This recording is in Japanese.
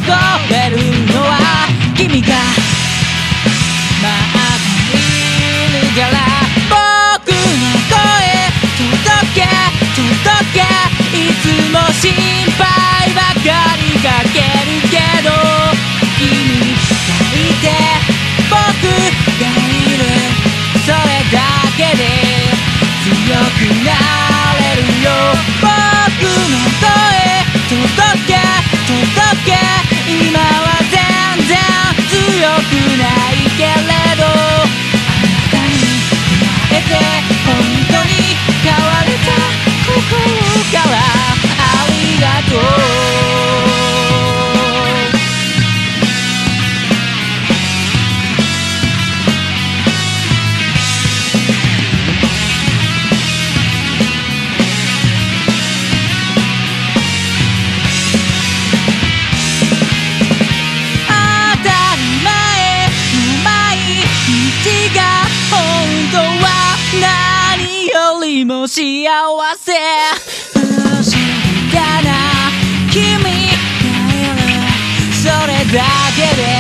えるのは君が待っているから僕の声届けいつも心配ばかりかけるけど君がいて僕がいるそれだけで強くなれるよ僕の声届け今は全然強くないけれどあなたに出会えて本当に変われた心からありがとうも幸せ不思議だな君がいるそれだけで